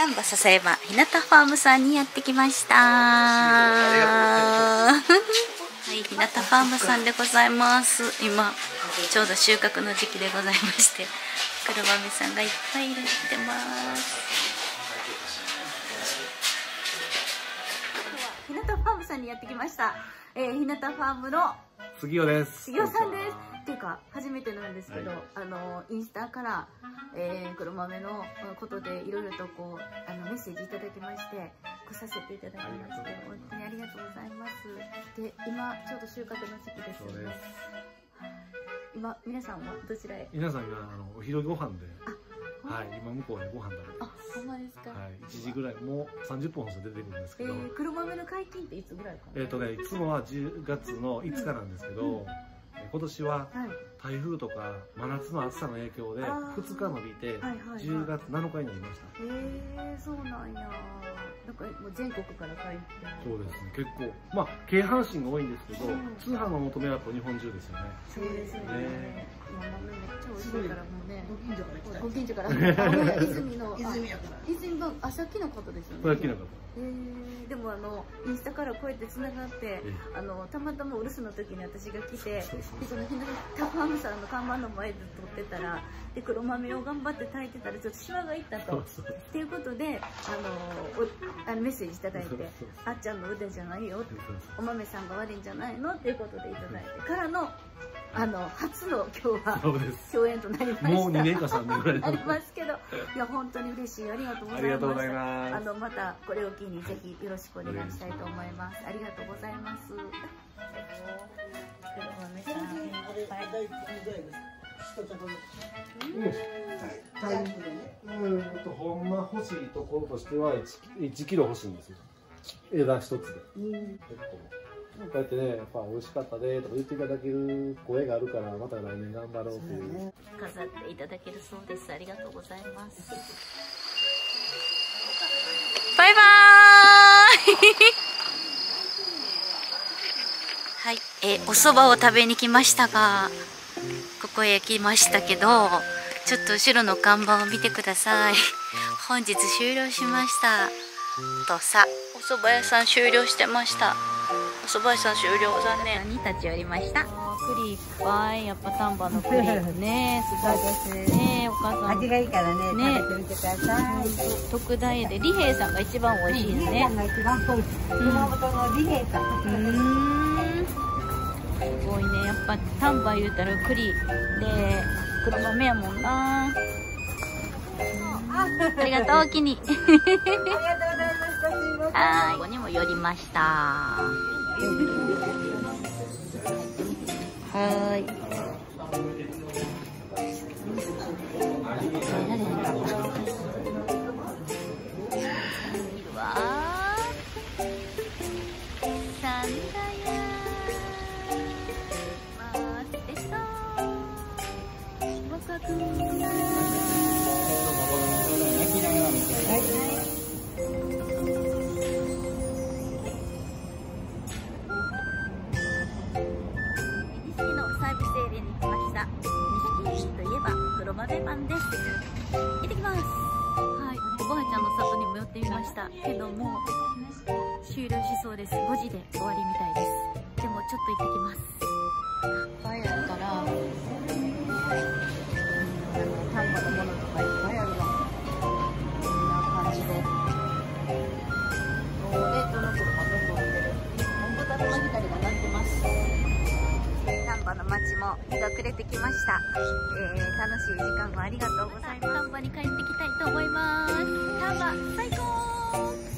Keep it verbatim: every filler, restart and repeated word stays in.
丹波篠山ひなたファームさんにやってきました。はい、ひなたファームさんでございます。今ちょうど収穫の時期でございまして、黒豆さんがいっぱいいられてます。ひなたファームさんにやってきました。えー、ひなたファームの杉尾です。 杉尾さんです。っていうか初めてなんですけど、はい、あのインスタから、えー、黒豆のことでいろいろとこうあのメッセージいただきまして来させていただきまして本当にありがとうございます。で今ちょうど収穫の時期ですよね。今皆さんはどちらへ？ 皆さんがあのお昼ご飯で、はい、今向こうでご飯食べてます。 あ、ほんまですか？ はい、いちじぐらい、もうさんじゅっぷんほど出てるんですけど、えー、黒豆の解禁っていつぐらいかな？ えっとね、いつもはじゅうがつのいつかなんですけど、うん、今年は台風とか真夏の暑さの影響でふつか伸びてじゅうがつなのかになりました。 へえ、そうなんや。なんかもう全国から買いに来て。 そうですね、結構まあ京阪神が多いんですけど、うん、通販の求めは日本中ですよね。 そうですよね。ね、今豆めっちゃ美味しいからもうね。ご近所から。 ご近所から。 泉の泉やから。泉のあさっきの方ですよね。 さっきの方。 えー、でもあのインスタからこうやってつながって、あのたまたまお留守の時に私が来て、でそのひなたファームさんの看板の前で撮ってたら、で黒豆を頑張って炊いてたらちょっとシワがいったと。っていうことであのあのメッセージいただいて、あっちゃんの腕じゃないよって、お豆さんが悪いんじゃないのっていうことでいただいてからの。あの初の今日は共演となりました。 もうにねんかさんねんぐらいありますけど、いや本当に嬉しい、ありがとうございます。 ありがとうございます。 あのまたこれを機にぜひよろしくお願いしたいと思います。ありがとうございます。黒豆さん、 うん、とほんま欲しいところとしてはいちキロ欲しいんですよ。枝一つで。結構。こうやってね、やっぱ美味しかったねとか言っていただける声があるから、また来年頑張ろうという。 飾っていただけるそうです。ありがとうございます。バイバーイ。はい、えー、お蕎麦を食べに来ましたが、ここへ来ましたけど、ちょっと後ろの看板を見てください。本日終了しました。とさ、お蕎麦屋さん終了してました。お蕎麦屋さん終了、残念に立ち寄りました。栗いっぱい、やっぱ丹波の栗ね、すごいですね。お母さん味がいいからね、ね、食べてみてください。特大で利平さんが一番美味しいですね。利平さんが一番美味しい。熊本の利平さん。うん、すごいね、やっぱ丹波言うたら栗で黒豆やもんな。ありがとう、おきに。ありがとうございました。はい、ここにも寄りました。はい。うわー、サンダヤマスでした。ワクワク。はい。豆パンです。行ってきます。はい、おばあちゃんの里にも寄ってみましたけども終了しそうです。ごじで終わりみたいです。でもちょっと行ってきます。いっぱいあるから丹波のものとかいっぱいあるの。こんな感じでもう冷凍の車どんどん来てる。本当だ、の光が鳴ってます。丹波の街も日が暮れてきました。えー、楽しい時間もありがとうございます。丹波に帰ってきたいと思います。丹波最高。